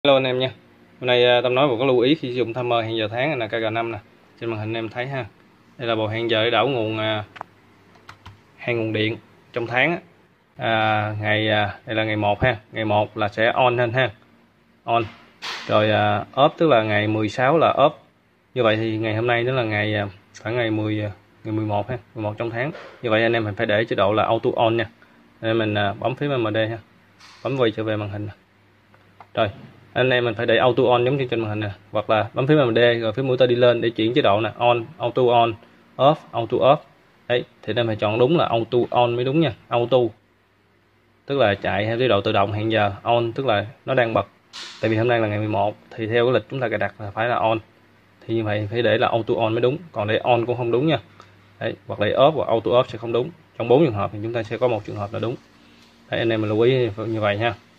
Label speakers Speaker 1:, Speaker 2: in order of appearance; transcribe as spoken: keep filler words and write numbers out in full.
Speaker 1: Hello anh em nha. Hôm nay Tâm nói một cái lưu ý khi sử dụng timer hẹn giờ tháng này là K G năm nè. Trên màn hình em thấy ha. Đây là bộ hẹn giờ để đảo nguồn à, hai nguồn điện trong tháng. À, ngày à, đây là ngày một ha. Ngày một là sẽ on lên ha. On. Rồi à, off tức là ngày mười sáu là off. Như vậy thì ngày hôm nay đó là ngày à, khoảng ngày mười ngày mười một ha, mười một trong tháng. Như vậy anh em mình phải để chế độ là auto on nha. Nên mình à, bấm phím M D ha. Bấm quay trở về màn hình. Rồi, anh em mình phải để auto on giống như trên màn hình nè, hoặc là bấm phím M D rồi phím mũi tên đi lên để chuyển chế độ nè, on, auto on, off, auto off. Đấy, thì anh em phải chọn đúng là auto on mới đúng nha. Auto tức là chạy theo chế độ tự động hẹn giờ, on tức là nó đang bật. Tại vì hôm nay là ngày mười một thì theo cái lịch chúng ta cài đặt là phải là on. Thì như vậy phải để là auto on mới đúng, còn để on cũng không đúng nha. Đấy, hoặc để off hoặc auto off sẽ không đúng. Trong bốn trường hợp thì chúng ta sẽ có một trường hợp là đúng. Đấy, anh em mình lưu ý như vậy nha.